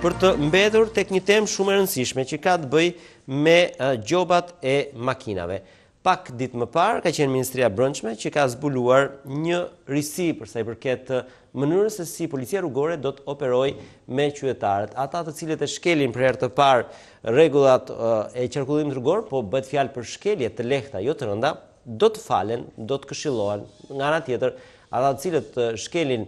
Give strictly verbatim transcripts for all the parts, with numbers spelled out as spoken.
për të mbetur tek një temë shumë e rëndësishme që ka të bëjë me uh, gjobat e makinave. Pak ditë më parë ka qenë Ministria e Brendshme që ka zbuluar një risi për sa i përket mënyrës se si policia rrugore do të operojë me qytetarët, ata të cilët e shkelin për herë të parë rregullat uh, e qarkullimit rrugor, po bëhet fjalë për shkelje të lehta, jo të rënda, do të falen, do të këshillohen. Nga ana tjetër, ata të cilët uh, shkelin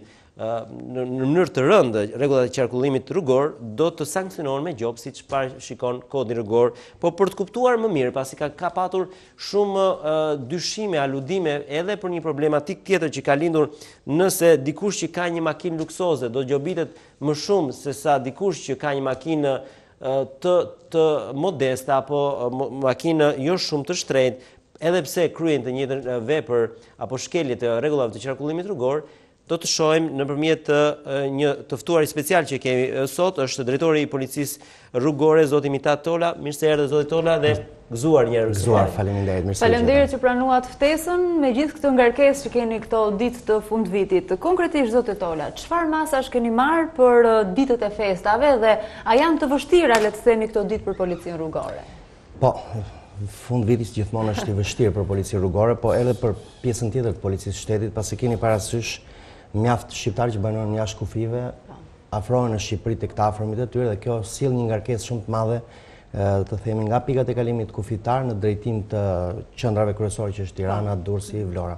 në mënyrë të rëndë rregullat e qarkullimit rrugor do të sankcionohen me gjop, siç parashikon kodi rrugor, po për të kuptuar më mirë, pasi ka, ka patur shumë uh, dyshime, aludime edhe për një problematik tjetër që ka lindur, nëse dikush që ka një makinë luksoze do gjobitet më shumë se sa dikush që ka një makinë uh, të, të modeste apo uh, makinë jo shumë të shtrenjtë, edhe pse kryen të njëjtën uh, vepër apo shkelje të rregullave të qarkullimit rrugor. Do të shohim nëpërmjet një të ftuarit special që kemi sot, është drejtori i policisë rrugore, zoti Mitat Tola. Mirë se erdhe zoti Tola dhe gëzuar një herë. Gëzuar, faleminderit. Mirë se Faleminderit që pranuat ftesën me gjithë këtë ngarkesë që keni këto ditë të fundvitit. Konkretisht zoti Tola, çfarë masash keni marrë për ditët e festave dhe a janë të vështira, le të themi, këto ditë për policinë rrugore? Po, fund vitit gjithmonë është i vështirë për policinë rrugore, po edhe për pjesën tjetër të policisë shtetit, pasi keni parasysh mjaft shqiptarë që banojnë jashtë kufive, afrohen në Shqipëri tek të afërmit e tyre dhe kjo sjell një ngarkesë shumë të madhe, të themi, nga pikat e kalimit kufitar në drejtim të qendrave kryesore që është Tirana, Durrësi, Vlora.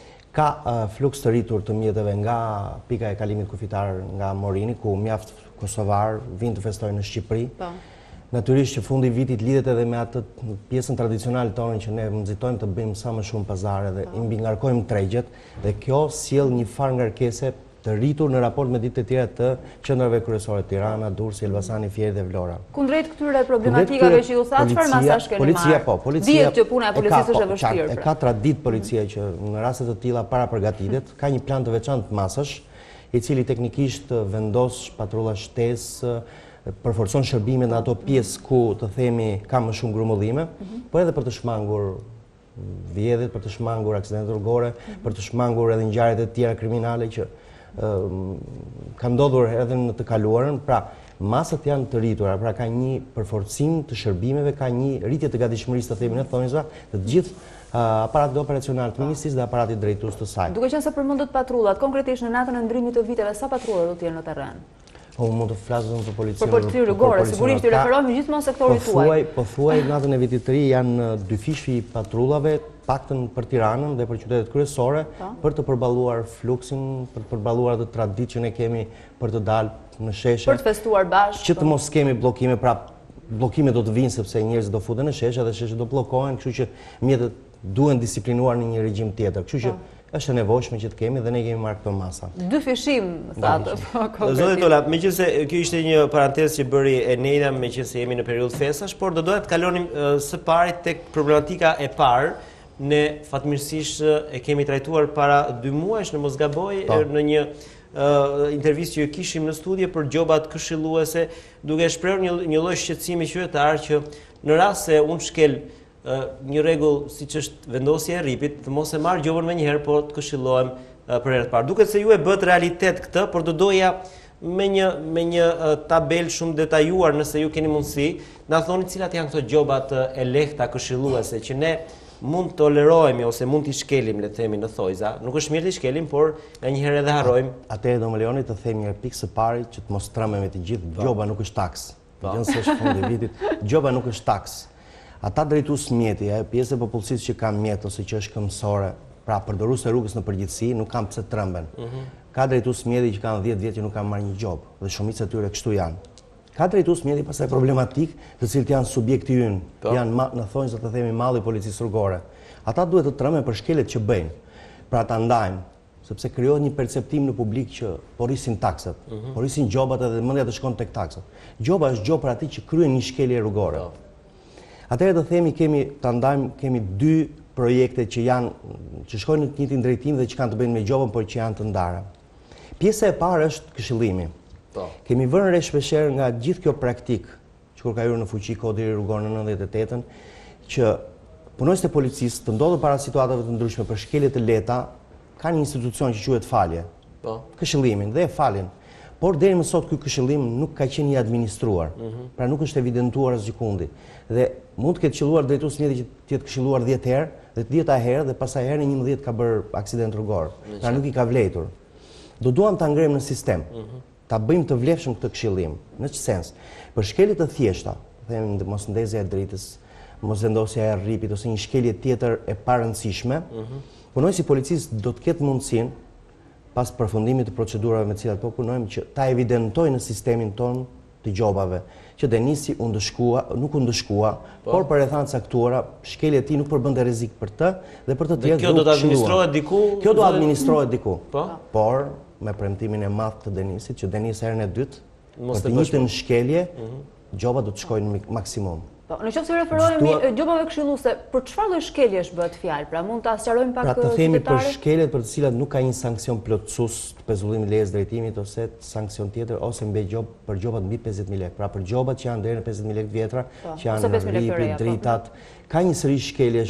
Ka fluks të rritur të mjeteve nga pika e kalimit kufitar nga Morini, ku mjaft kosovar vinë të festojnë në Shqipëri. Natyrisht që fundi i vitit lidhet edhe me atë pjesën tradicionale tonë që ne nxitojmë të bëjmë sa më shumë pazare dhe i mbingarkojmë tregjet, dhe kjo sjell një farë ngarkese të rritur në raport me ditët e tjera të qendrave kryesore Tirana, Durrësi, Elbasani, Fieri dhe Vlora. Kundrejt këtyre problematikave që ju tha, çfarë masash keni marrë? Policia po, policia. Dihet që puna e policisë është e vështirë. E ka traditë policia që në raste të tilla para përgatitet, ka një plan të veçantë masash, i cili teknikisht vendos patrulla shtesë, përforcon shërbimet në ato pjesë ku të themi ka më shumë grumullime, por edhe për të shmangur vjedhjet, për të shmangur aksidentet rrugore, për të shmangur edhe ngjarjet e tjera kriminale që kanë ndodhur edhe në të kaluarën. Pra, masat janë të rritura, pra ka një përforcim të shërbimeve, ka një rritje të gatishmërisë të themi në thonjza të gjithë aparatit operacional të ministrisë dhe aparatit drejtues të saj. Duke qenë se përmendët patrullat, konkretisht në natën e ndrimit të viteve, sa patrulla do të jenë në terren? Unë mund të flasëm për policinë. Për policinë rrugore, sigurisht i referohemi gjithmonë sektorit tuaj. Po thuaj, natën e vitit të ri janë dy fishë patrullave, paktën për Tiranën dhe për qytetet kryesore, për të përballuar fluksin, për të përballuar atë traditë që ne kemi për të dalë në sheshe. Për të festuar bashkë. Që të mos kemi bllokime, pra bllokime do të vinë sepse njerëzit do futen në sheshe dhe sheshe do bllokohen, kështu që mjetët duhen disiplinuar në një regjim tjetër. Kështu që është e nevojshme që të kemi dhe ne kemi marrë këto masa. Dy fishim, thatë. Zoti Tola, meqense kjo ishte një parantezë që bëri Eneida, meqense jemi në periudhë festash, por do doja të kalonim së pari tek problematika e parë. Ne fatmirësisht e kemi trajtuar para dy muajsh, në mos gaboj, në një intervistë që ju kishim në studie për gjobat këshilluese, duke shprehur një, një lloj shqetësimi qytetar që në rast se unë shkel një rregull siç është vendosja e rripit, të mos e marr gjobën më njëherë, por të këshillohem për herë të parë. Duket se ju e bët realitet këtë, por do doja me një me një tabel shumë detajuar, nëse ju keni mundësi, na thoni cilat janë këto gjobat e lehta këshilluese që ne mund të tolerojmë ose mund t'i shkelim, le të themi, në thojza. Nuk është mirë t'i shkelim, por nganjëherë edhe harrojmë. Atëherë do më lejoni të them një pikë së pari që të mos trembem me të gjithë, gjoba nuk është taks. Gjënë se është fundi i vitit, gjoba nuk është taks. Ata drejtues mjeti, pjesë e popullsisë që kanë mjet ose që është këmbësore, pra përdorues e rrugës në përgjithësi, nuk kanë pse tremben. Ka drejtues mjeti që kanë dhjetë vjet që nuk kanë marrë një gjobë, dhe shumica e tyre kështu janë. Ka drejtues mjeti pastaj problematik, të cilët janë subjekti ynë, janë në thonjza të themi malli i policisë rrugore. Ata duhet të tremben për shkelet që bëjnë. Pra ta ndajmë, sepse krijohet një perceptim në publik që porrisin taksat, porrisin gjobat edhe mendja të shkon tek taksat. Gjoba është gjobë për atë që kryen një shkelje rrugore. Atëherë të themi kemi ta ndajmë, kemi dy projekte që janë që shkojnë në të njëjtin drejtim dhe që kanë të bëjnë me gjobën, por që janë të ndara. Pjesa e parë është këshillimi. Kemi vënë re shpeshherë nga gjithë kjo praktik, që kur ka hyrë në fuqi kodi rrugor në nëntëdhjetë e tetën, që punonjësit e policisë të ndodhur para situatave të ndryshme për shkelje të lehta, kanë një institucion që quhet falje. Këshillimin dhe e falin. Por deri më sot ky këshillim nuk ka qenë i administruar, pra nuk është evidentuar asgjikundi. Dhe mund të ketë qelluar drejtuesi mjeti që të jetë këshilluar dhjetë herë, dhe dhjetë herë dhe pastaj herën e njëmbëdhjetë ka bërë aksident rrugor. Pra nuk i ka vlejtur. Do duam ta ngrem në sistem. Ta bëjmë të vlefshëm këtë këshillim. Në çfarë sens? Për shkelje të thjeshta, themi mos ndezja e dritës, mos vendosja e rripit ose një shkelje tjetër e parëndësishme, punojësi i policisë do të ketë mundësinë pas përfundimit të procedurave me të cilat po punojmë që ta evidentojë në sistemin ton të gjobave që Denisi u ndëshkua, nuk u ndëshkua, por për rrethana të caktuara, shkelja e tij nuk përbënte rrezik për të dhe për të tjerë kjo do të administrohet diku. Kjo do administrohet diku. Por me premtimin e madh të Denisit që Denis herën e dytë për të njëjtën shkelje, gjoba do të shkojnë në maksimum. Po, në qoftë se referohemi gjobave këshilluese, për çfarë lloj shkeljesh bëhet fjalë? Pra mund ta sqarojmë pak qytetarët? Pra të themi për shkeljet për të cilat nuk ka një sankcion plotësues të pezullimit lejes drejtimit ose sankcion tjetër ose mbi gjobë për gjobat mbi pesëdhjetë mijë lekë. Pra për gjobat që janë deri në pesëdhjetë mijë lekë vjetra, që janë rripit, dritat, ka një sëri shkeljesh,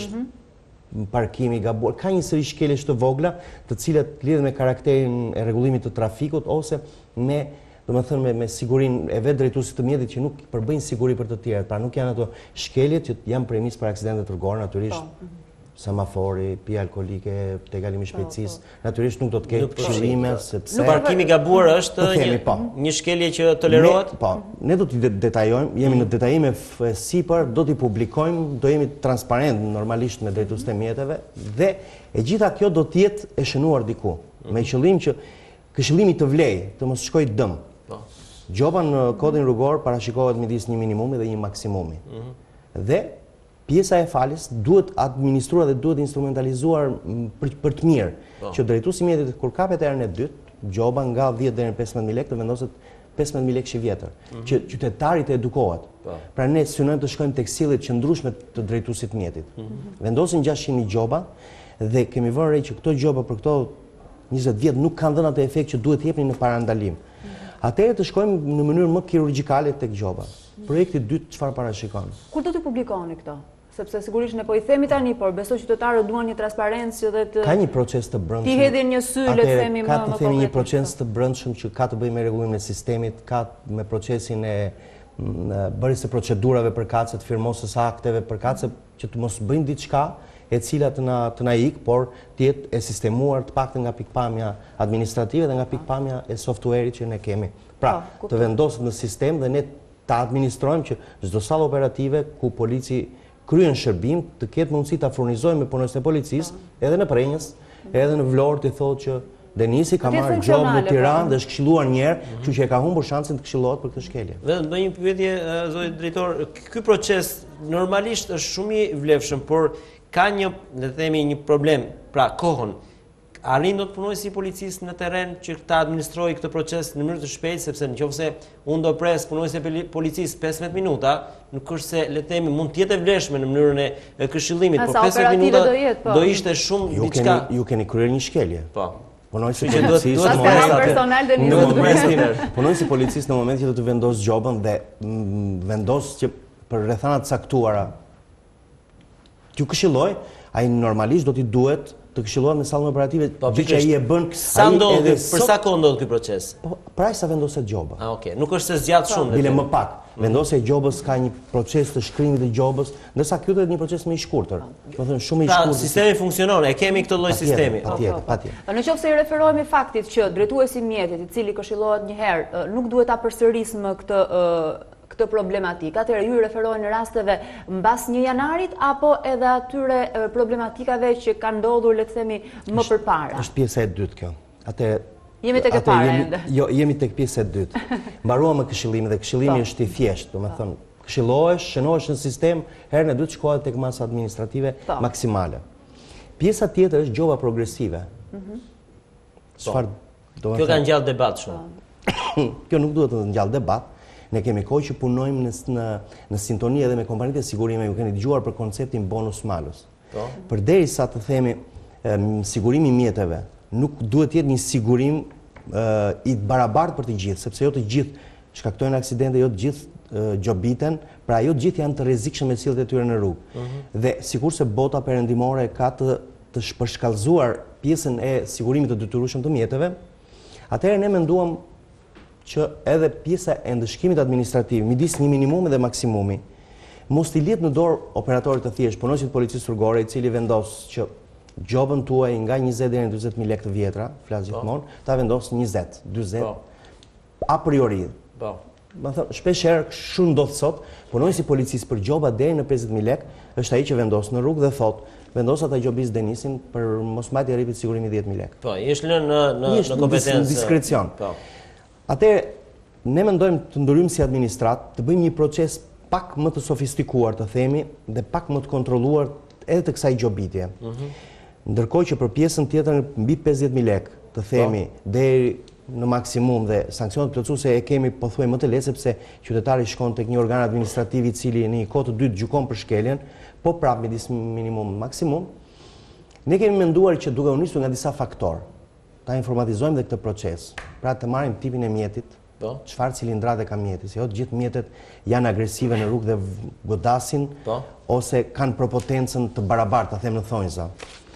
parkimi gabuar, ka një sëri shkeljesh të vogla, të cilat lidhen me karakterin e rregullimit të trafikut ose me do më thënë me, me sigurin e vetë drejtuesit të mjetit që nuk përbëjnë siguri për të tjerët, pra nuk janë ato shkeljet që janë premis për aksidentet rrugore, natyrisht semafori, pija alkolike, tegalimi shpejtësisë, natyrisht nuk do të ketë këshillime sepse parkimi gabuar është një shkelje që tolerohet? Po, ne do t'i detajojmë, jemi në detajime sipër, do t'i publikojmë, do jemi transparent normalisht me drejtuesit e mjeteve dhe e gjitha kjo do t'jetë e shënuar diku, me qëllim që këshillimi të vlej, të mos shkojë dëm. Gjoba në kodin rrugor parashikohet midis një minimumi dhe një maksimumi. Dhe pjesa e falës duhet administruar dhe duhet instrumentalizuar për të mirë, që drejtuesi i mjetit kur kapet herën e dytë, gjoba nga dhjetë deri në pesëmbëdhjetë mijë lekë të vendoset pesëmbëdhjetë mijë lekë i vjetër, që qytetari të edukohet. Pra ne synojmë të shkojmë tek sillet qëndrueshme të drejtuesit të mjetit. Vendosin gjashtëqind mijë gjoba dhe kemi vënë re që këto gjoba për këto njëzet vjet nuk kanë dhënë atë efekt që duhet jepnin në parandalim. Atëherë të shkojmë në mënyrë më kirurgjikale tek gjoba. Projekti i dytë çfarë parashikon? Kur do të publikoni këto? Sepse sigurisht ne po i themi tani, por besoj qytetarët duan një transparencë dhe të ka një proces të brendshëm. Ti hedhin një sy, le të themi më ka të themi një proces të brendshëm që ka të bëjë me rregullimin e sistemit, ka me procesin e bërjes së procedurave përkatëse, të firmosës akteve përkatëse që të mos bëjnë diçka e cila të na të na ik, por të jetë e sistemuar të paktën nga pikpamja administrative dhe nga pikpamja e software-it që ne kemi. Pra, të vendoset në sistem dhe ne ta administrojmë që çdo sallë operative ku polici kryen shërbim të ketë mundësi ta furnizojmë me punonjësit e policisë edhe në Prenjës, edhe në Vlorë të thotë që Denisi ka marrë gjobë në Tiranë dhe është këshilluar një herë, kështu që e ka humbur shansin të këshillohet për këtë shkelje. Dhe në një pyetje, zoti drejtor, ky proces normalisht është shumë i vlefshëm, por ka një, le të themi, një problem, pra kohën. Arrin do të punojësi i policisë në terren që ta administrojë këtë proces në mënyrë të shpejtë, sepse nëse unë do pres punojësi i policisë pesëmbëdhjetë minuta, nuk është se le të themi mund të jetë e vlefshme në mënyrën e këshillimit, por pesëmbëdhjetë minuta do ishte shumë diçka. Ju keni kryer një shkelje. Po. Punojësi i policisë në momentin punojësi i policisë në momentin që do të vendos gjobën dhe vendos që për rrethana të caktuara t'ju këshilloj, ai normalisht do t'i duhet të këshillohet me sallën operative, gjë që ai e bën. Sa ndodh, për sa kohë ndodh ky proces? Pra sa vendoset gjoba. Ah, okay. Nuk është se zgjat shumë. Bile më pak. Vendosja e gjobës ka një proces të shkrimit të gjobës, ndërsa ky është një proces më i shkurtër. Do të thënë shumë i shkurtër. Pra sistemi funksionon, e kemi këtë lloj sistemi. Patjetër, patjetër. Nëse i referohemi faktit që drejtuesi i mjetit, i cili këshillohet një herë, nuk duhet ta përsërisë më këtë këtë problematikë. Atëherë ju referohen në rasteve mbas një janarit apo edhe atyre problematikave që kanë ndodhur, le të themi, më përpara. Është pjesa e dytë kjo. Atëherë jemi tek e para ende. Jo, jemi tek pjesa e dytë. Mbaruam me këshillimin dhe këshillimi është i thjeshtë, domethënë, këshillohesh, shënohesh në sistem, herën e dytë shkohet tek masa administrative maksimale. Pjesa tjetër është gjoba progresive. Çfarë do të thotë? Kjo ka ngjall debat shumë. Kjo nuk duhet të ngjall debat. Ne kemi kohë që punojmë në, në, në sintoni edhe me kompanitë e sigurime, ju keni dëgjuar për konceptin bonus malus. Përderisa të themi e, sigurimi mjeteve, nuk duhet jetë një sigurim e, i barabartë për të gjithë, sepse jo të gjithë shkaktojnë aksidente, jo të gjithë e, gjobiten, pra jo të gjithë janë të rrezikshëm me cilët e tyre në rrugë. Uh -huh. Dhe sikurse bota perëndimore ka të, të shpërshkallëzuar pjesën e sigurimit të detyrueshëm të mjeteve, atëherë ne menduam që edhe pjesa e ndëshkimit administrativ, midis një minimumi dhe maksimumi, mos t'i lihet në dorë operatorit të thjesht, punonësit policisë rrugore, i cili vendos që gjobën tuaj nga njëzet deri në dyzet mijë lekë të vjetra, flas gjithmonë, ta vendos njëzet, dyzet a priori. Ma thënë, shpesh herë shumë ndodh sot, punonësi i policisë për gjoba deri në pesëdhjetë mijë lekë është ai që vendos në rrugë dhe thotë, vendos ata gjobis Denisin për mos mbajtje e rripit sigurimi dhjetë mijë lekë. Po, i është lënë në në në kompetencë. Në diskrecion. Po. Atëherë, ne mendojmë të ndryshim si administrat, të bëjmë një proces pak më të sofistikuar, të themi, dhe pak më të kontrolluar edhe të kësaj gjobitje. Ndërkohë që për pjesën tjetër mbi pesëdhjetë mijë lekë, të themi, deri në maksimum dhe sankcionet plotësuese e kemi pothuaj më të lehtë sepse qytetari shkon tek një organ administrativ i cili në një kohë të dytë gjykon për shkeljen, po prap midis minimum dhe maksimum. Ne kemi menduar që duke u nisur nga disa faktorë, ta informatizojmë dhe këtë proces. Pra të marrim tipin e mjetit, çfarë cilindrate ka mjeti, se jo të gjithë mjetet janë agresive në rrugë dhe godasin ose kanë propotencën të barabartë, ta them në thonjza.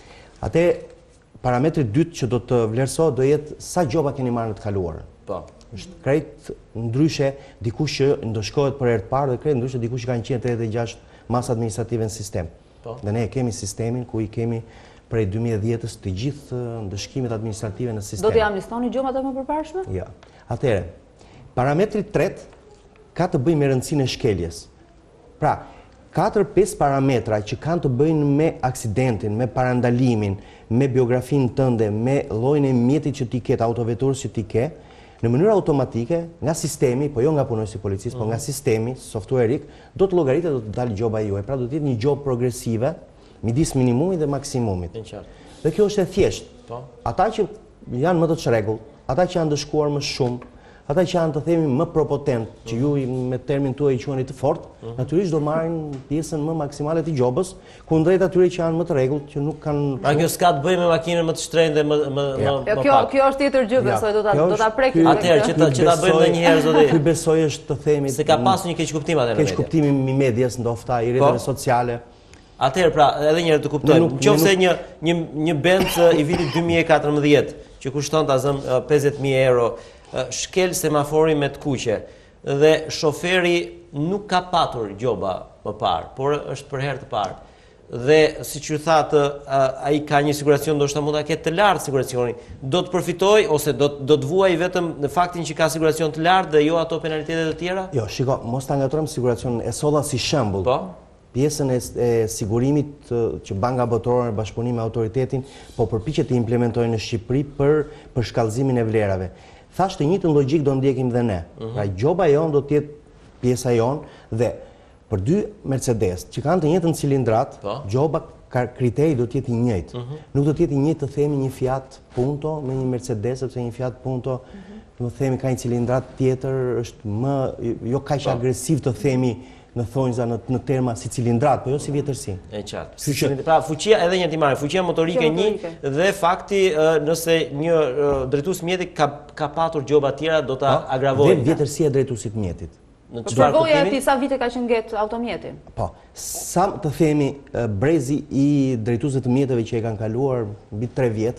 Atë parametri dytë që do të vlerësohet do jetë sa gjoba keni marrë në të kaluarën. Po. Është krejt ndryshe dikush që ndoshkohet për herë të parë dhe krejt ndryshe dikush që kanë qenë tridhjetë e gjashtë masa administrative në sistem. Po. Dhe ne e kemi sistemin ku i kemi prej dy mijë e dhjetës të gjithë ndëshkimet administrative në sistem. Do t'i amnistoni gjomat e më përparshme? Ja. Atëherë, parametri tretë ka të bëjë me rëndësinë e shkeljes. Pra, katër pesë parametra që kanë të bëjnë me aksidentin, me parandalimin, me biografinë tënde, me llojin e mjetit që ti ke, autoveturës që ti ke, në mënyrë automatike, nga sistemi, po jo nga punonësi i policisë, po nga sistemi softwareik, do të llogaritet, do të dalë gjoba juaj. Pra do të jetë një gjobë progresive midis minimumit dhe maksimumit. Dhe kjo është e thjeshtë. Ata që janë më të çrregullt, ata që janë dëshkuar më shumë, ata që janë të themi më propotent, që ju me termin tuaj i quheni të fortë, natyrisht do marrin pjesën më maksimale të gjobës, kundrejt atyre që janë më të rregullt, që nuk kanë. Pra kjo s'ka të bëjë me makinën më të shtrenjtë dhe më më më pak. Kjo kjo është tjetër gjë, besoj, do ta do ta prekim. Atëherë që ta që ta bëjmë ndonjëherë zoti. Ky besoj është të themi se ka pasur një keq kuptim atë në keq kuptim i medias ndoshta i rrjeteve sociale. Atëherë pra, edhe një herë të kuptojmë. Nëse një një një Benz i vitit dy mijë e katërmbëdhjetë që kushton ta zëm pesëdhjetë mijë euro, shkel semaforin me të kuqe dhe shoferi nuk ka patur gjoba më parë, por është për herë të parë. Dhe siç ju thatë, ai ka një siguracion ndoshta mund ta ketë të lartë siguracionin. Do të përfitojë ose do do të vuajë vetëm në faktin që ka siguracion të lartë dhe jo ato penalitetet të tjera? Jo, shiko, mos ta ngatrojmë siguracionin. E solla si shembull. Po. Pjesën e, e sigurimit që Banka Botërore në bashkëpunim me autoritetin po përpiqet të implementojë në Shqipëri për për shkallëzimin e vlerave. Thash të njëjtën logjik do ndjekim dhe ne. Pra gjoba jon do të jetë pjesa jon dhe për dy Mercedes që kanë të njëjtën cilindrat, gjoba ka kriteri do të jetë i njëjtë. Nuk do të jetë i njëjtë të themi një Fiat Punto me një Mercedes, sepse një Fiat Punto do të themi ka një cilindrat tjetër, është më jo kaq agresiv të themi në thonjza në, në terma si cilindrat, po jo si vjetërsi. E qartë. Që... Pra fuqia edhe një timare, fuqia motorike një dhe fakti nëse një drejtues mjeti ka ka patur gjoba tjera do ta agravojë. Dhe vjetërsia e drejtuesit mjetit. Në çfarë kuptimi? Po ti sa vite ka qenë gjet automjeti? Po, sa të themi brezi i drejtuesve të mjeteve që e kanë kaluar mbi tre vjet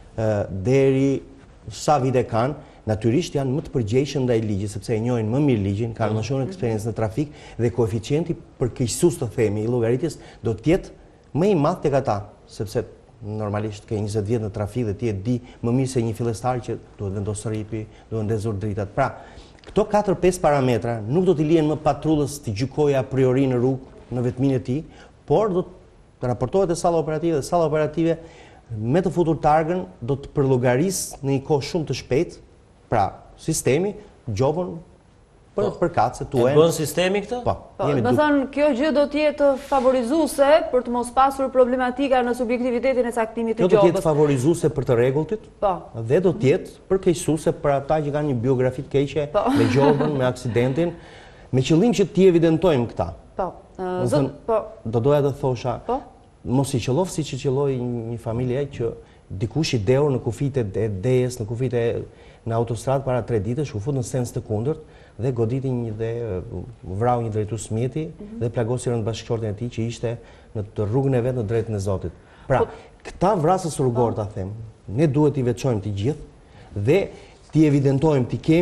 deri sa vite kanë, natyrisht janë më të përgjegjshëm ndaj ligjit sepse e njohin më mirë ligjin, kanë më shumë eksperiencë në trafik dhe koeficienti përkeqësues të themi i llogaritjes do të jetë më i madh tek ata, sepse normalisht ke njëzet vjet në trafik dhe ti e di më mirë se një fillestar që duhet vendosë rripi, duhet ndezur dritat. Pra, këto katër pesë parametra nuk do t'i lihen më patrullës të gjykojë a priori në rrugë në vetminë e tij, por do të raportohet te salla operative dhe salla operative me të futur targën do të përllogarisë në një kohë shumë të shpejtë. Pra, sistemi gjobën për përkatëse tuaj. E bën sistemi këtë? Po. Do thënë, kjo gjë do të jetë favorizuese për të mos pasur problematika në subjektivitetin e caktimit të gjobës. Do të jetë favorizuese për të rregulltit. Po. Dhe do të jetë përkeqësuese për ata që kanë një biografi të keqe me gjobën, me aksidentin, me qëllim që ti evidentojmë këta. Po. Zot, po. Do doja të thosha, po. Mos i qellof siç i qelloi një familje që dikush i deur në kufijtë e dejes, në kufijtë e në autostradë para tre ditësh u fut në sens të kundërt dhe goditi një dhe vrau një drejtues mjeti dhe plagosi rënd bashkëshorten e tij që ishte në të rrugën e vet në drejtën e Zotit. Pra, këta vrasës rrugor ta them, ne duhet i veçojmë të gjithë dhe t'i evidentojmë, t'i kemi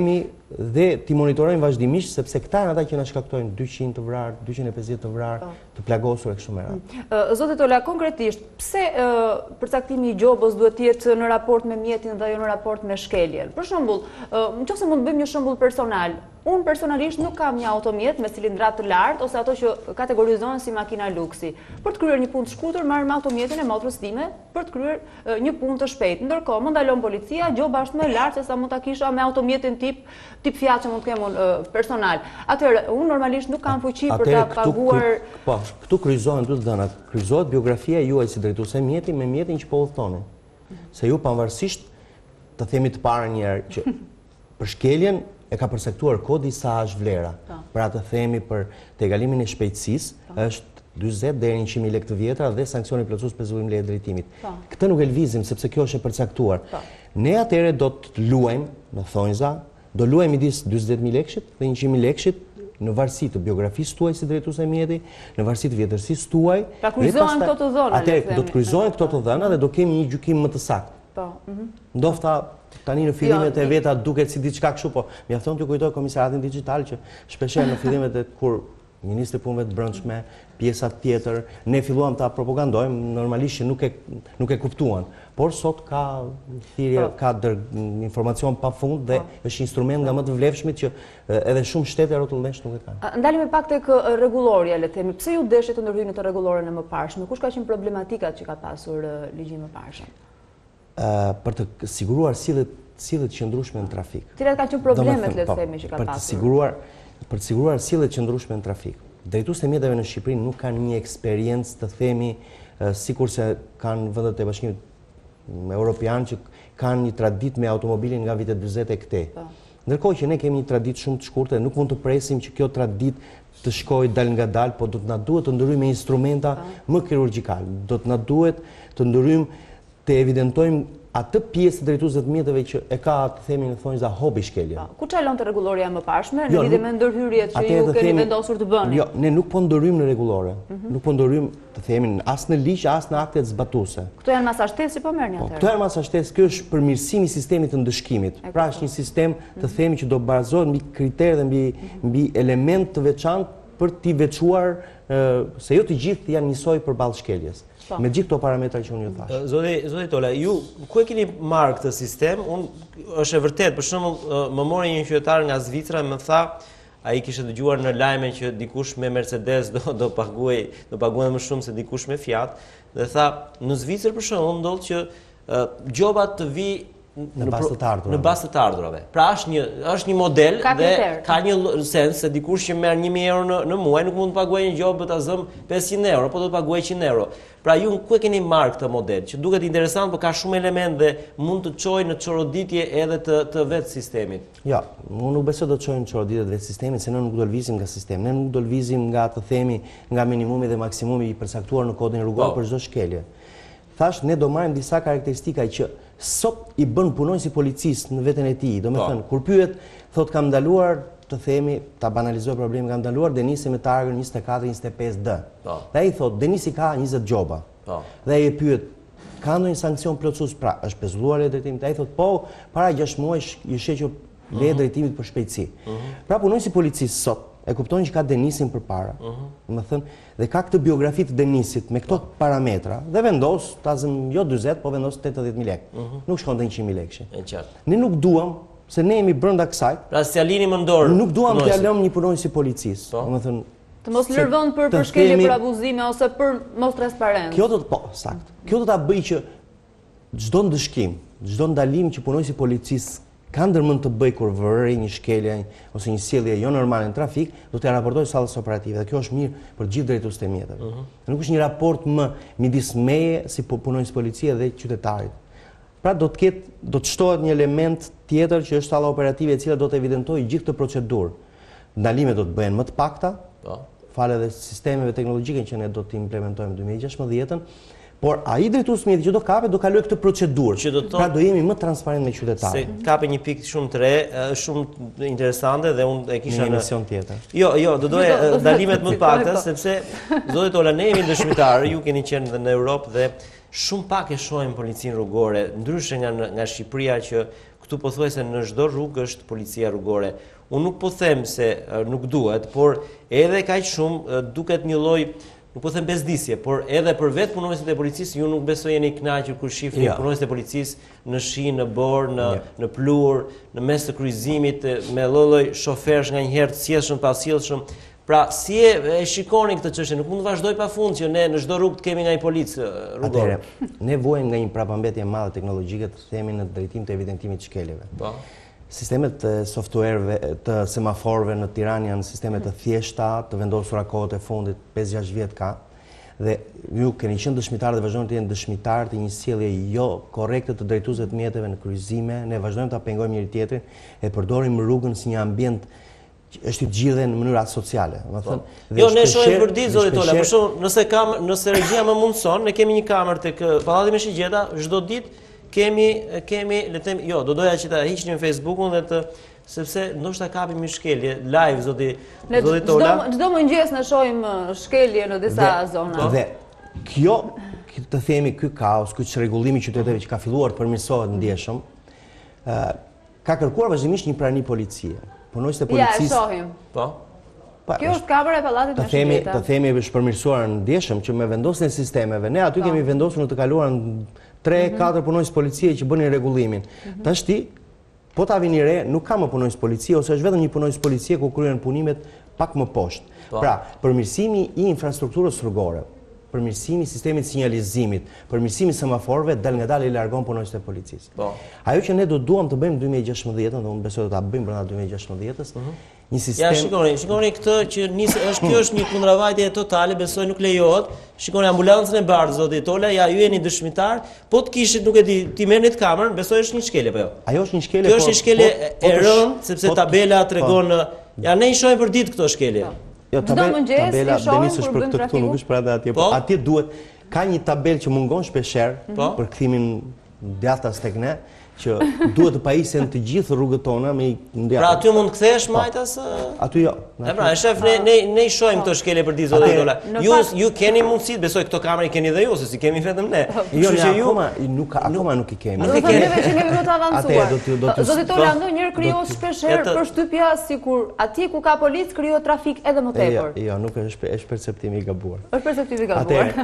dhe ti monitorojmë vazhdimisht sepse këta janë ata që na shkaktojnë dyqind të vrarë, dyqind e pesëdhjetë të vrarë, të plagosur e kështu me radhë. Zotit Ola, konkretisht, pse përcaktimi i gjobës duhet të jetë në raport me mjetin dhe jo në raport me shkeljen? Për shembull, nëse mund të bëjmë një shembull personal, unë personalisht nuk kam një automjet me cilindrat të lartë ose ato që kategorizohen si makina luksi. Për të kryer një punë të shkurtër, marr me automjetin e motrës time për të kryer një punë të shpejtë. Ndërkohë, më ndalon policia, gjoba është më lart se sa mund ta kisha me automjetin tip tip Fiat që mund të kem unë personal. Atëherë, unë normalisht nuk kam fuqi për ta paguar. Po, këtu kryqëzohen dy dhënat. Kryqëzohet biografia juaj si drejtuese mjeti me mjetin që po udhëtoni. Se ju pavarësisht të themi të parë një herë që për shkeljen e ka përsektuar kodi sa është vlera. Pra të themi për tegalimin e shpejtësisë është dyzet deri në njëqind mijë lekë të vjetra dhe sanksioni plotësues pezullim leje drejtimit. Këtë nuk e lvizim sepse kjo është e përcaktuar. Ne atëherë do të luajmë në thonjza, do luajmë midis dyzet mijë lekëshit dhe njëqind mijë lekëshit në varësi të biografisë tuaj si drejtuese mjeti, në varësi të vjetërsisë tuaj. Pra kryqëzohen këto të dhëna. Atëherë do të kryqëzohen këto të dhëna dhe do kemi një gjykim më të saktë. Po. Ndofta tani në fillimet e veta duket si diçka kështu, po mjafton t'ju kujtoj komisariatin digjital që shpeshherë në fillimet e kur Ministri i Punëve të Brendshme, pjesa tjetër, ne filluam ta propagandojmë, normalisht që nuk e nuk e kuptuan. Por sot ka thirrje, ka informacion pafund dhe është instrument nga më të vlefshmit që edhe shumë shtete rrotullesh nuk e kanë. Ndalemi pak tek rregulloria, le të themi. Pse ju deshit të ndërhyjni të rregulloren e mëparshme? Kush ka qenë problematikat që ka pasur ligji i mëparshëm? Për të siguruar sillet sillet qëndrueshme në trafik. Cilat kanë qenë problemet, le të themi, që ka pasur? Për të siguruar për të siguruar sillet qëndrueshme në trafik. Drejtuesit e mjeteve në Shqipëri nuk kanë një eksperiencë të themi sikurse kanë vendet e Bashkimit Evropian që kanë një traditë me automobilin nga vitet dyzet e këtej. Ndërkohë që ne kemi një traditë shumë të shkurtër, nuk mund të presim që kjo traditë të shkojë dal nga dal, po do të na duhet të ndryshojmë me instrumenta më kirurgjikal. Do të na duhet të ndryshojmë të evidentojmë atë pjesë drejtuesve të mjeteve që e ka të themi në thonjza hobi shkelje. Ku çalon të rregulloria e mëparshme në lidhje me ndërhyrjet që ju keni vendosur të bëni? Jo, ne nuk po ndërhyjmë në rregullore. Nuk po ndërhyjmë të themi as në ligj as në aktet zbatuese. Këto janë masa shtesë po merrni atëherë. Këto janë masa shtesë, kjo është përmirësimi i sistemit të ndëshkimit. Pra është një sistem të themi që do bazohet mbi kriterë dhe mbi mbi element të veçantë për t'i veçuar se jo të gjithë janë njësoj përballë shkeljes. Me gjithë këto parametra që unë ju thash. Zoti, zoti Tola, ju ku e keni marrë këtë sistem? Unë është e vërtet, për shembull, më mori një qytetar nga Zvicra më tha, ai kishte dëgjuar në lajme që dikush me Mercedes do do paguaj, do paguaj më shumë se dikush me Fiat, dhe tha, në Zvicër për shembull ndodh që gjoba të vi në bazë të ardhurave. Në bazë të ardhurave. Pra është një është një model dhe ka një sens se dikush që merr një mijë euro në, në muaj nuk mund të paguajë një gjobë ta zëm pesëqind euro, po do të paguajëqind euro. Pra ju ku e keni marrë këtë model, që duket interesant, por ka shumë elementë dhe mund të çojë në çoroditje edhe të të vetë sistemit. Jo, unë nuk besoj do të çojë në çoroditje të vetë sistemit, se ne nuk do lëvizim nga sistemi. Ne nuk do lëvizim nga të themi nga minimumi dhe maksimumi i përcaktuar në kodin rrugor për çdo shkelje. Thash, ne do marrim disa karakteristika që sot i bën punonjësi policist në veten e tij. Domethënë, kur pyet, thot kam ndaluar, të themi, ta banalizoj problemin, kam ndaluar Denisi me targën njëzet e katër njëzet e pesë D. Dhe ai thot, Denisi ka njëzet gjoba. Dhe ai e pyet, ka ndonjë sankcion plotësues? Pra, është pezulluar leje drejtimit? Ai thot, po, para gjashtë muajsh i shequr leje drejtimit për shpejtësi. Pra, punonjësi policist sot e kuptojnë që ka Denisin përpara. Domethënë, dhe ka këtë biografi të Denisit me këto parametra dhe vendos, ta zëm jo dyzet, po vendos tetëdhjetë mijë lekë. Nuk shkon te njëqind mijë lekë. E qartë. Ne nuk duam, se ne jemi brenda kësaj. Pra si alini më dorë. Nuk duam t'ia lëmë një punonjës policisë. Domethënë, të mos lërvon për përshkelje për abuzime ose për mos transparencë. Kjo do të po, saktë. Kjo do ta bëjë që çdo ndëshkim, çdo ndalim që punonjësi policisë ka ndërmend të bëj kur vërrej një shkelje ose një sjellje jo normale në trafik, do t'ia raportojë sallës operative. Dhe kjo është mirë për gjithë drejtuesit e mjeteve. Nuk është një raport më midis meje si punonjës policie dhe qytetarit. Pra do të ketë, do të shtohet një element tjetër që është salla operative e cila do të evidentojë gjithë këtë procedurë. Ndalimet do të bëhen më të pakta, fal edhe sistemeve teknologjike që ne do të implementojmë në dy mijë e gjashtëdhjetë, por ai drejtues mjeti që do kapet do kalojë këtë procedurë. Pra do jemi më transparent me qytetarët. Se kape një pikë shumë të re, shumë interesante dhe unë e kisha në emision tjetër. Jo, jo, do doja ndalimet më të pakta sepse zoti Tola, ne jemi dëshmitarë, ju keni qenë dhe në Europë dhe shumë pak e shohim policinë rrugore, ndryshe nga nga Shqipëria që këtu po thuaj se në çdo rrugë është policia rrugore. Unë nuk po them se nuk duhet, por edhe kaq shumë duket një lloj, nuk po them bezdisje, por edhe për vetë punuesit e policisë ju nuk besoj jeni kënaqur kur shihni ja. Punuesit e policisë në shi, në borë, në ja. Në plur, në mes të kryqëzimit me lloj-lloj shofersh nganjëherë të sjellshëm pa sjellshëm. Pra, si e, e shikoni këtë çështje, nuk mund të vazhdoj pafund që ne në çdo rrugë të kemi nga një policë rrugor. Atëherë, ne vuajmë nga një prapambetje e madhe teknologjike të themi në drejtim të evidentimit të shkeljeve. Po. Sistemet të softwareve të semaforëve në Tiranë janë sisteme të thjeshta, të vendosura kohët e fundit, pesë gjashtë vjet ka. Dhe ju keni qenë dëshmitarë dhe vazhdojmë të jenë dëshmitarë të një sjellje jo korrekte të drejtuesve të mjeteve në kryqëzime. Ne vazhdojmë ta pengojmë njëri tjetrin e përdorim rrugën si një ambient është i gjithë në mënyra sociale. Jo, ne shohim për ditë zoti Tola, për shembull, nëse kam nëse regjia më mundson, ne kemi një kamerë tek Pallati me Shigjeta, çdo ditë kemi kemi le të them, jo, do doja që ta hiqnim në Facebookun dhe të sepse ndoshta kapim një shkelje live zoti zoti Tola. Çdo mëngjes ne shohim shkelje në disa zona. Dhe kjo, të themi, ky kaos, ky çrregullimi i qyteteve që ka filluar të përmirësohet ndjeshëm, ka kërkuar vazhdimisht një prani policie. Punojësit e policisë. Ja, e shohim. Po. Kjo është kamera e Pallatit me Shigjeta. Të themi është përmirësuar ndjeshëm që me vendosjen e sistemeve, ne aty kemi vendosur në të kaluarën tre katër punojës policie që bënin rregullimin. Tashti, po ta vini re, nuk ka më punojës policie ose është vetëm një punojës policie ku kryen punimet pak më poshtë. Pra, përmirësimi i infrastrukturës rrugore, përmirësimi i sistemit sinjalizimit, përmirësimi i semaforëve dal nga dal i largon punojësit e policisë. Ajo që ne do duam të bëjmë në dy mijë e gjashtëdhjetë, do unë besoj do ta bëjmë brenda dy mijë e gjashtëdhjetës, një sistem. Ja, shikoni, shikoni këtë që nisë është kjo është një kundravajtje totale, besoj nuk lejohet. Shikoni ambulancën e bardhë zoti Tola, ja ju jeni dëshmitar, po të kishit nuk e di, ti merrni të kamerën, besoj është një shkelje po jo. Ajo është një shkelje. Kjo është një shkelje e rëndë, sepse tabela tregon, ja ne i shohim për ditë këto shkelje. Jo, tabela, Denis është për këtë këtu, nuk është për atë atje. Po, atje duhet, ka një tabel që mungon shpeshherë për kthimin djathtas tek ne, që duhet të pajisen të gjithë rrugët tona me ndjathtas. Pra aty mund të kthesh majtas? Aty jo. E pra, shef, ne ne ne i shohim këto shkelje për ditë zoti Tola. Ju ju keni mundësi, besoj këto kamera i keni dhe ju, se si kemi vetëm ne. Jo, ne akoma nuk akoma nuk i kemi. Nuk i kemi që kemi më të avancuar. Zoti Tola, ndonjëherë krijohet shpeshherë përshtypja sikur atje ku ka policë krijohet trafik edhe më tepër. Jo, nuk është është perceptimi i gabuar. Është perceptimi i gabuar.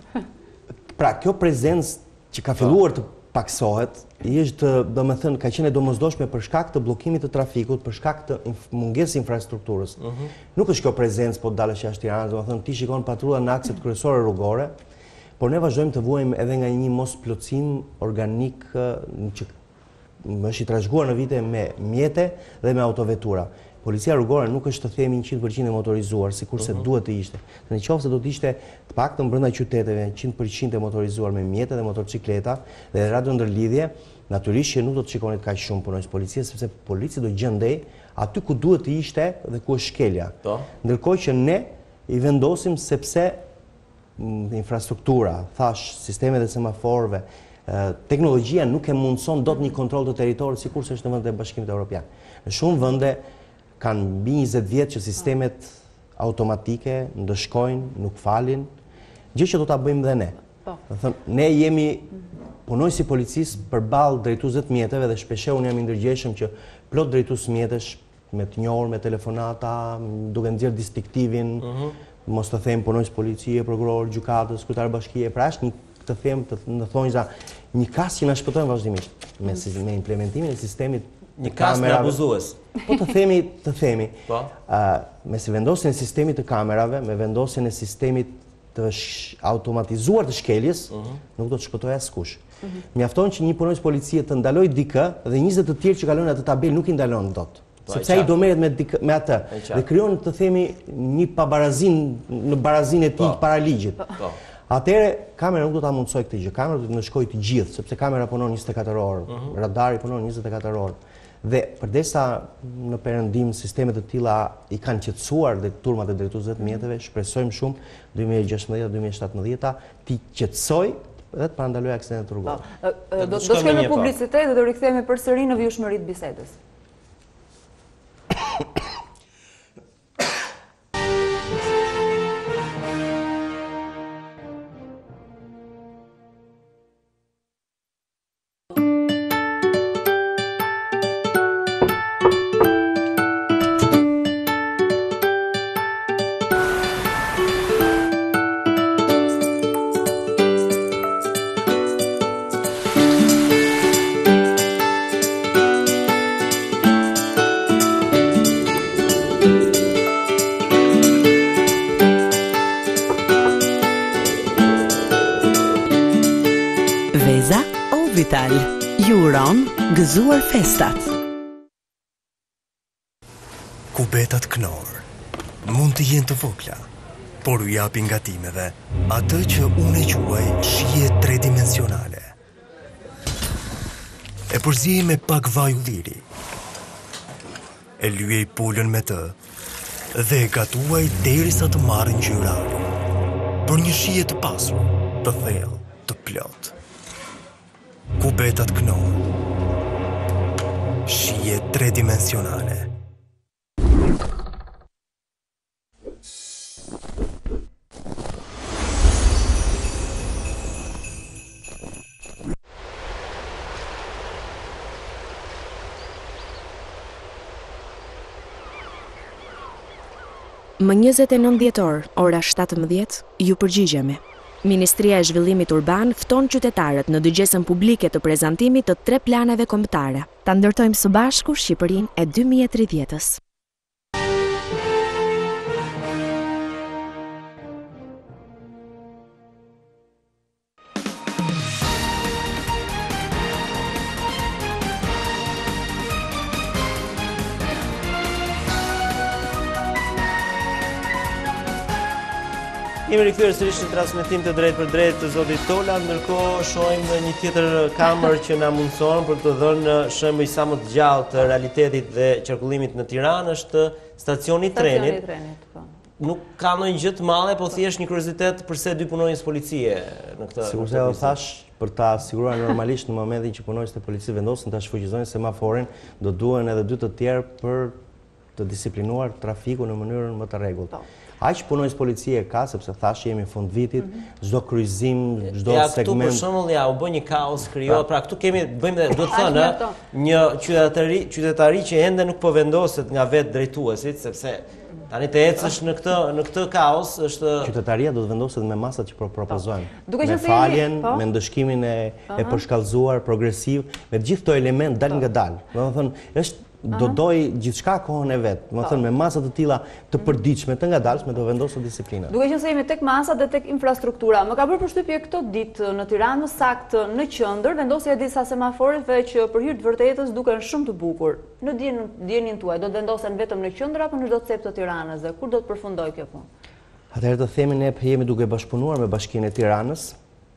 Pra, kjo prezencë që ka filluar të paksohet, është, domethënë, ka qenë domosdoshme për shkak të bllokimit të trafikut, për shkak të mungesës infrastrukturës. Nuk është kjo prezencë po dalësh jashtë Tiranës, domethënë ti shikon patrulla në akset kryesore rrugore, por ne vazhdojmë të vuajmë edhe nga një mos plotësim organik që është i trashëguar në vite me mjete dhe me autovetura. Policia rrugore nuk është të themi njëqind përqind e motorizuar, sikurse duhet të ishte. Në qoftë se do të ishte të paktën brenda qyteteve njëqind përqind e motorizuar me mjete dhe motorcikleta dhe radio ndërlidhje, natyrisht që nuk do të shikonit kaq shumë punojës policie, sepse policia do gjendej aty ku duhet të ishte dhe ku është shkelja. Ndërkohë që ne i vendosim sepse infrastruktura, thash, sistemet e semaforëve, teknologjia nuk e mundson dot një kontroll të territorit sikurse është në vendet e Bashkimit Evropian. Në shumë vende kanë mbi njëzet vjet që sistemet automatike ndëshkojnë, nuk falin, gjë që do ta bëjmë dhe ne. Ne jemi punojësi policisë përballë drejtuesve të mjeteve dhe shpeshherë unë jam i ndërgjegjshëm që plot drejtues mjetesh me të njohur, me telefonata, duke nxjerr distiktivin, mos të them punojës policie, prokuror, gjykatës, kryetar bashkie, pra është një të them të në thonjza një kas që na shpëton vazhdimisht me me implementimin e sistemit një kas në abuzues. Po të themi, të themi, me si vendosjen e sistemit të kamerave, me vendosjen e sistemit të automatizuar të shkeljes, nuk do të shpëtojë askush. Mjafton që një punojës policie të ndalojë dikë dhe njëzet të tjerë që kalojnë atë tabel nuk i ndalon dot. Sepse ai do merret me atë dhe krijon të themi një pabarazin në barazinë e tij para ligjit. Atëherë kamera nuk do ta mundsoj këtë gjë. Kamera do të ndëshkojë të gjithë, sepse kamera punon njëzet e katër orë, radari punon njëzet e katër orë. Dhe përdesa në perëndim sistemet të tilla i kanë qetësuar dhe turmat e drejtuesve të mjeteve, shpresojmë shumë dy mijë e gjashtëdhjetë dy mijë e shtatëdhjetë ti qetësoj dhe të parandaloj aksidentet rrugore. Do të shkojmë në publicitet dhe do rikthehemi përsëri në vjushmëritë të bisedës. Movital ju uron gëzuar festat. Kubetat Knorr mund të jenë të vogla, por u japin gatimeve atë që unë e quaj shije tredimensionale. E përziej me pak vaj ulliri, e lyej pulën me të dhe e gatuaj derisa të marrë ngjyrë, për një shije të pasur, të thellë, të plot. Kubetat Knorr, shije tredimensionale. Më njëzet e nëntë dhjetor, ora shtatëmbëdhjetë, ju përgjigjemi. Ministria e Zhvillimit Urban fton qytetarët në dëgjesën publike të prezantimit të tre planeve kombëtare. Ta ndërtojmë së bashku Shqipërinë e dy mijë e tridhjetës. Jemi rikthyer sërish në transmetim të drejt për drejt të zotit Tola, ndërkohë shohim një tjetër kamer që na mundson për të dhënë shembull sa më të gjallë të realitetit dhe qarkullimit në Tiranë është stacioni i trenit. Stacioni i trenit, po. Nuk ka ndonjë gjë të madhe, po thjesht një kuriozitet pse dy punonjës policie në këtë. Sigurisht e thash, për ta siguruar normalisht në momentin që punonjësit e policisë vendosen ta shfuqizojnë semaforin, do duhen edhe dy të tjerë për të disiplinuar trafikun në mënyrën më të rregullt. Aq punonjës policie ka, sepse thash jemi fund vitit, çdo kryqëzim, çdo ja, segment. Këtu për shembull ja u bë një kaos krijohet. Pra këtu kemi bëjmë duhet të thënë një qytetari qytetari që ende nuk po vendoset nga vetë drejtuesit, sepse tani të ecësh në këtë në këtë kaos është qytetaria do të vendoset me masat që pro propozojnë. Me faljen, me ndëshkimin e e përshkallëzuar progresiv, me gjithë këto element dal nga dal. Domethënë është do doj gjithçka kohën e vet, do të thënë me masa të tilla të përditshme, të ngadalshme do vendosë disiplinë. Duke qenë se jemi tek masa dhe tek infrastruktura, më ka bërë përshtypje këto ditë në Tiranë, më saktë në qendër, vendosja e disa semaforëve që për hir të vërtetës duken shumë të bukur. Në dijenin tuaj, do të vendosen vetëm në qendër apo në çdo cep të Tiranës dhe kur do të përfundojë kjo punë? Atëherë të themi ne jemi duke bashkëpunuar me Bashkinë e Tiranës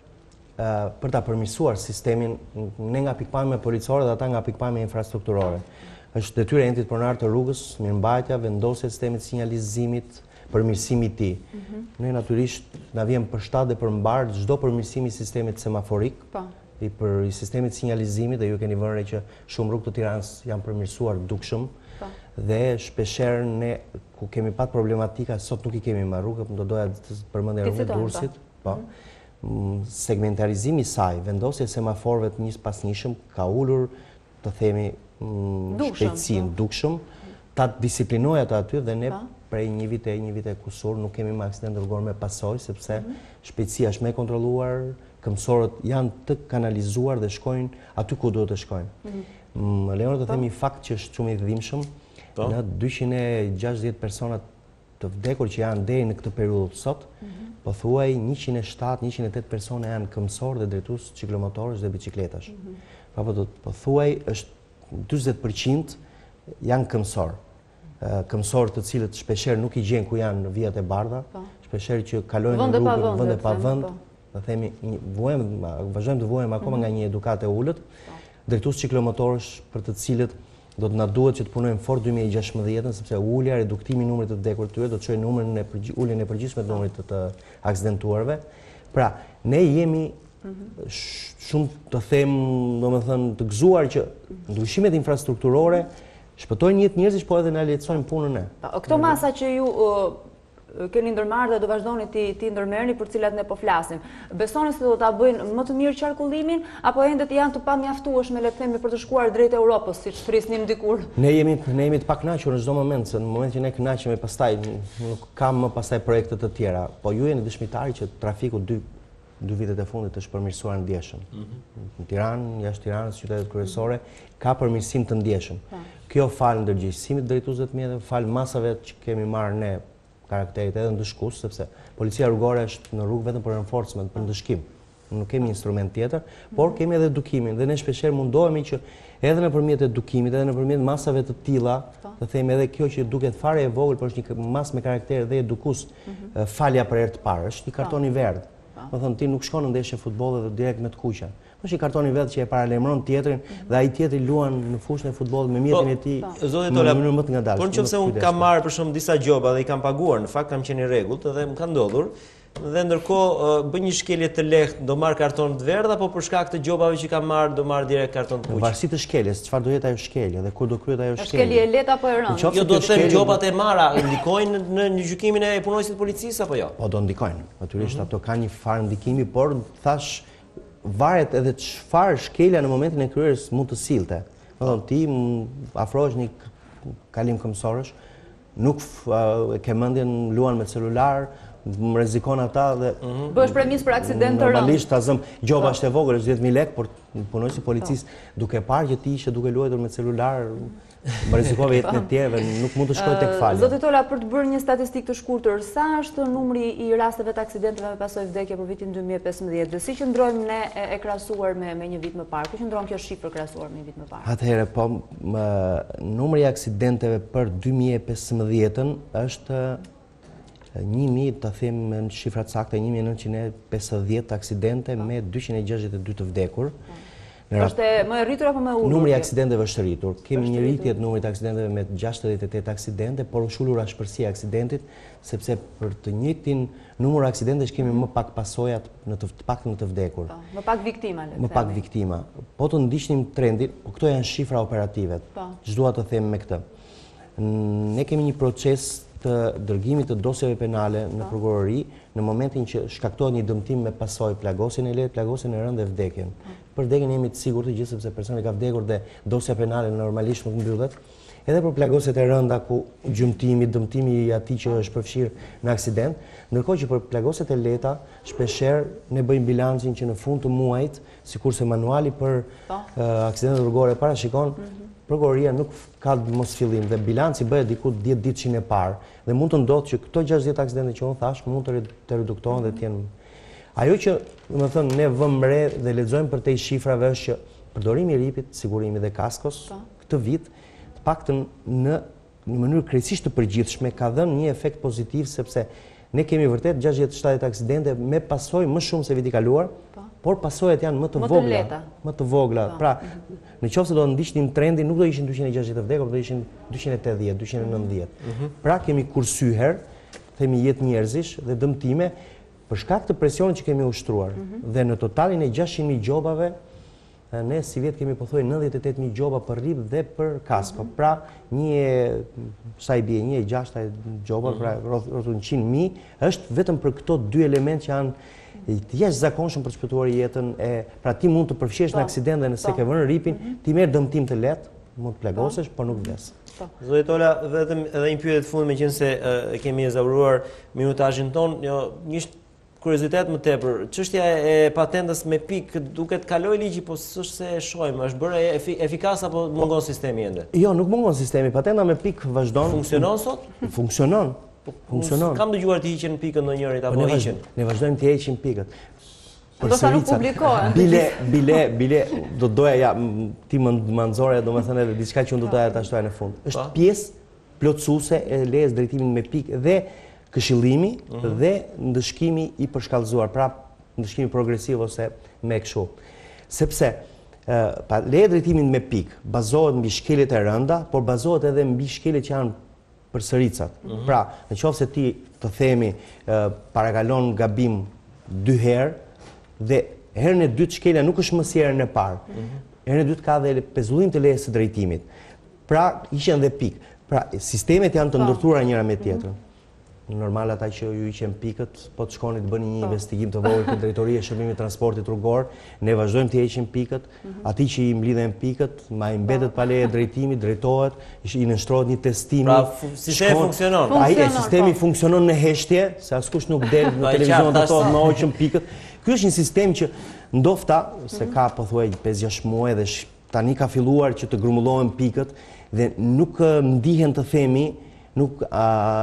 për ta përmirësuar sistemin ne nga pikpamja policore dhe ata nga pikpamja infrastrukturore. Është detyrë e entit pronar të rrugës, mirëmbajtja, vendosja e sistemit sinjalizimit, përmirësimi i tij. Ne natyrisht na vjen përshtat dhe përmbar çdo përmirësimi i sistemit semaforik, i për i sistemit sinjalizimit, dhe ju keni vënë re që shumë rrugë të Tiranës janë përmirësuar dukshëm. Dhe shpeshherë ne ku kemi pat problematika, sot nuk i kemi me rrugë, do doja të përmendja rrugën e Durrësit, po. Segmentarizimi i saj, vendosja e semaforëve të njës pas njëshëm ka ulur, të themi shpejtësinë dukshëm, ta disiplinojë ata aty dhe ne prej një vite një vite kusur nuk kemi më aksident rrugor me pasojë, sepse shpejtësia është më e kontrolluar, këmbësorët janë të kanalizuar dhe shkojnë aty ku duhet të shkojnë. Më lejoni të themi fakt që është shumë i dhimbshëm, në dyqind e gjashtëdhjetë persona të vdekur që janë deri në këtë periudhë sot, pothuaj njëqind e shtatë njëqind e tetë persona janë këmbësorë dhe drejtues ciklomotorësh dhe bicikletash. Apo do të pothuaj është dyzet përqind janë këmbësorë. Këmbësorë të cilët shpeshherë nuk i gjen ku janë në vijat e bardha, shpeshherë që kalojnë në rrugë vende pa vend, do themi vuajmë, vazhdojmë të vuajmë akoma nga një edukatë e ulët, drejtues ciklomotorësh për të cilët do të na duhet që të punojmë fort dy mijë e gjashtëmbëdhjetë, sepse ulja, reduktimi i numrit të vdekur të tyre do të çojë numrin e uljen e përgjithshme të numrit të aksidentuarve. Pra, ne jemi shumë të them, domethënë të gëzuar që ndryshimet infrastrukturore shpëtojnë jetë njerëzish, po edhe na lehtësojnë punën e. Këto masa që ju keni ndërmarrë dhe do vazhdoni ti ti ndërmerrni për cilat ne po flasim. Besoni se do ta bëjnë më të mirë qarkullimin apo ende janë të pamjaftueshme, le të themi, për të shkuar drejt Europës, siç thrisnim dikur? Ne jemi ne jemi të pakënaqur në çdo moment, se në momentin që ne kënaqemi pastaj nuk kam më pastaj projekte të tjera, po ju jeni dëshmitari që trafiku dy dy vitet e fundit është përmirësuar ndjeshëm. Në Tiranë, jashtë Tiranës, qytetet kryesore, ka përmirësim të ndjeshëm. Kjo falë ndërgjegjësimit drejtuesve të mjeteve, falë masave që kemi marrë ne karakterit edhe ndëshkues, sepse policia rrugore është në rrugë vetëm për enforcement, për ndëshkim. nuk kemi instrument tjetër, por kemi edhe edukimin dhe ne shpeshherë mundohemi që edhe nëpërmjet edukimit, edhe nëpërmjet masave të tilla, të themi edhe kjo që duket fare e vogël, por është një mas me karakter dhe edukus, falja për herë të parë, është një karton i verdh. Do thonë ti nuk shkon në ndeshje futbolli dhe direkt me të kuqa. Është një karton i verdh që e paralajmëron tjetrin dhe ai tjetri luan në fushën e futbollit me mjetin e tij. Zoti Tola, por nëse unë kam marrë për shemb disa gjoba dhe i kam paguar, në fakt kam qenë i rregullt dhe më ka ndodhur dhe ndërkohë bën një shkelje të lehtë, do marr karton të verdh apo për shkak të gjobave që kam marr do marr direkt karton të kuq. Varësi të shkeljes, çfarë do jetë ajo shkelje dhe kur do kryhet ajo shkelje. Shkelje e lehtë apo e rëndë? Jo, do të them gjobat e marra ndikojnë në gjykimin e punonjësit të policisë apo jo? Po do ndikojnë. Natyrisht ato kanë një farë ndikimi, por thash varet edhe çfarë shkelja në momentin e kryerjes mund të sillte. Do thonë ti afrohesh një kalim këmbësorësh, nuk ke mendjen luan me celular, më rrezikon ata dhe bësh premis për aksident të rëndë. Normalisht ta zëm gjoba është e vogël, është dhjetë mijë lekë, por punonjësi policisë duke parë që ti ishe duke luajtur me celular, më rrezikove jetën e tjerëve, nuk mund të shkoj tek falja. Zoti Tola, për të bërë një statistikë të shkurtër, sa është numri i rasteve të aksidenteve me pasojë vdekje për vitin dy mijë e pesëmbëdhjetë? Dhe si qëndrojmë ne e krahasuar me me një vit më parë? Ku qëndron kjo shifër krahasuar me një vit më parë? Atëherë, po numri i aksidenteve për dy mijë e pesëmbëdhjetën është një mijë, të them në shifra të sakta, një mijë e nëntëqind e pesëdhjetë aksidente me dyqind e gjashtëdhjetë e dy të vdekur. Është më e rritur apo më e ulur? Numri i aksidenteve është rritur. Kemi një rritje të numrit të aksidenteve me gjashtëdhjetë e tetë aksidente, por është ulur ashpërsia e aksidentit, sepse për të njëjtin numër aksidentesh kemi më pak pasojat në të paktën në të vdekur. Më pak viktima, le të themi. Më pak viktima. Po të ndiqnim trendin, po këto janë shifra operative. Ç'dua të them me këtë? Ne kemi një proces të dërgimit të dosjeve penale në prokurori në momentin që shkaktohet një dëmtim me pasojë plagosjen e lehtë, plagosjen e rëndë dhe vdekjen. Për vdekjen jemi të sigurt të gjithë sepse personi ka vdekur dhe dosja penale normalisht nuk mbyllet. Edhe për plagosjet e rënda ku gjymtimi, dëmtimi i atij që është përfshirë në aksident, ndërkohë që për plagosjet e lehta shpeshherë ne bëjmë bilancin që në fund të muajit, sikurse manuali për aksidentet rrugore parashikon, prokuroria nuk ka mos fillim dhe bilanci bëhet diku dhjetë ditëshin e parë dhe mund të ndodhë që këto gjashtëdhjetë aksidente që unë thash mund të reduktohen dhe të jenë. Ajo që, më thënë, ne vëmë re dhe lexojmë për te i shifrave është që përdorimi i ripit, sigurimi dhe kaskos këtë vit, të paktën në një mënyrë krejtësisht të përgjithshme ka dhënë një efekt pozitiv sepse ne kemi vërtet gjashtëdhjetë shtatëdhjetë aksidente me pasojë më shumë se viti kaluar, por pasojat janë më të vogla, më të vogla. Pra, në qoftë se do ndiqnim trendin, nuk do ishin dyqind e gjashtëdhjetë vdekur, por do ishin dyqind e tetëdhjetë, dyqind e nëntëdhjetë. Pra kemi kursyer, themi jetë njerëzish dhe dëmtime për shkak të presionit që kemi ushtruar. Dhe në totalin e gjashtëqind mijë gjobave, ne si vjet kemi pothuaj nëntëdhjetë e tetë mijë gjoba për rip dhe për kasko. Pra, një sa i bie, një e gjashta gjoba, pra rreth njëqind mijë, është vetëm për këto dy element që janë të jashtëzakonshëm për të shpëtuar jetën e, pra ti mund të përfshihesh në aksident dhe nëse ke vënë ripin, ti merr dëmtim të lehtë, mund të plagosesh, por nuk vdes. Zoti Tola, vetëm edhe një pyetje të fundit meqense kemi ezauruar minutazhin ton, jo, një kuriozitet më tepër. Çështja e patentës me pikë duket kaloi ligji, po s'është se e shohim, është bërë efikas apo mungon sistemi ende? Jo, nuk mungon sistemi. Patenta me pikë vazhdon. Funksionon sot? Funksionon. Funksionon. Kam dëgjuar të hiqen pikën ndonjërit apo hiqen. Ne vazhdojmë të heqim pikët. Do sa nuk publikohen. Bile, bile, bile, do doja ja ti më manxore, domethënë edhe diçka që unë do doja ta shtoja në fund. Është pjesë plotësuese e lejes drejtimin me pikë dhe këshillimi dhe ndëshkimi i përshkallëzuar, pra ndëshkimi progresiv ose me kështu. Sepse pa leja drejtimin me pikë bazohet mbi shkeljet e rënda, por bazohet edhe mbi shkeljet që janë përsëricat. Pra, në qoftë se ti të themi parakalon gabim dy herë dhe herën e dytë shkelja nuk është më si herën e parë. Herën e dytë ka dhe pezullim të lejes së drejtimit. Pra, ishen dhe pikë. Pra, sistemet janë të ndërtuara njëra me tjetrën. Normal ata që ju hiqen pikët, po të shkoni të bëni një investigim të vogël te drejtoria e shërbimit transportit rrugor, ne vazhdojmë të heqim pikët, atij që i mblidhen pikët, ma i mbetet pa leje drejtimi, drejtohet, i nënshtrohet një testimi. Pra, sistemi funksionon. Ai sistemi funksionon në heshtje, se askush nuk del në televizion të thotë më hoqëm pikët. Ky është një sistem që ndofta se ka pothuaj pesë gjashtë muaj dhe tani ka filluar që të grumbullohen pikët dhe nuk ndihen të themi, nuk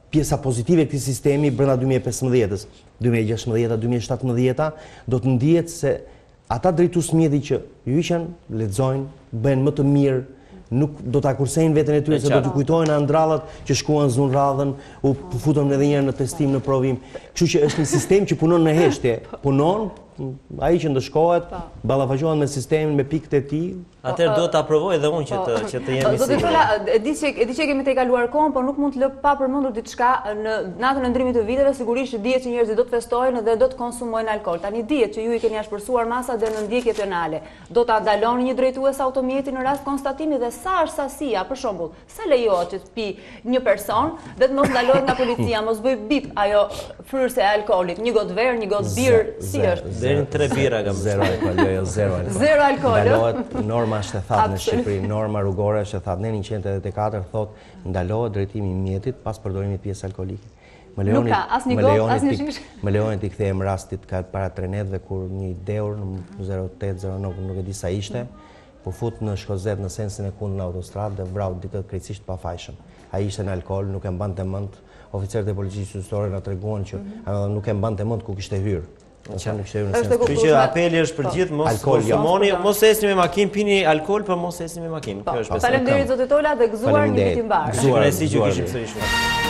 pjesa pozitive e këtij sistemi brenda dy mijë e pesëmbëdhjetës, dy mijë e gjashtëmbëdhjetë, dy mijë e shtatëmbëdhjetë, do të ndihet se ata drejtues mjeti që hyqen, lexojnë, bëhen më të mirë, nuk do ta kursejnë veten e tyre se do t'i kujtojnë andrallat që shkuan zun radhën, u futën edhe një herë në testim, në provim. Kështu që është një sistem që punon në heshtje, punon, ai që ndëshkohet, ballafaqohet me sistemin, me pikët e tij. Atëherë do ta provoj edhe unë që të që të jemi sigurt. Zotë Tola, e di që e di që kemi të kaluar kohën, por nuk mund të lë pa përmendur diçka në natën e ndrimit të viteve, sigurisht që dihet që njerëzit do të festojnë dhe do të konsumojnë alkool. Tani dihet që ju i keni ashpërsuar masat dhe në ndjekje penale. Do ta ndaloni një drejtues automjeti në rast konstatimi dhe sa është sasia, për shembull, sa lejohet që të pi një person dhe të mos ndalohet nga policia, mos bëj bip ajo fryrëse e alkoolit, një gotë verë, një gotë birë, si është? Deri në tre bira kam. Zero alkool, jo, jo, zero alkool. Zero alkool. Ndalohet norma është e thatë në Shqipëri, norma rrugore është e thatë. Ne një qindë e tetëdhjetë e katër thotë ndalohet drejtimi i mjetit pas përdorimit pjesë alkoolike. Më lejoni, nuk ka asnjë gotë, asnjë shish. Më lejoni t'i kthehem rastit ka para tre netëve kur një deur në zero tetë zero nëntë nuk e di sa ishte, po fut në Shkozet në sensin e kundër në autostradë dhe vrau dikë krejtësisht pafajshëm. Ai ishte në alkool, nuk e mbante mend. Oficerët e policisë qytetare na treguan që nuk e mbante mend ku kishte hyrë. Kështu që apeli është për gjithë, mos konsumoni, mos esni me makinë, pini alkool, por mos esni me makinë. Faleminderit Zotë Tola dhe gëzuar një vit i mbar. Gëzuar, si që kishim sërish.